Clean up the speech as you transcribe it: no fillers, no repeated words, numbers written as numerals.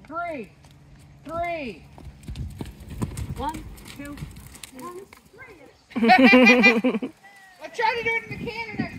three. 1, 2, 1, 3. Let's try to do it in the can.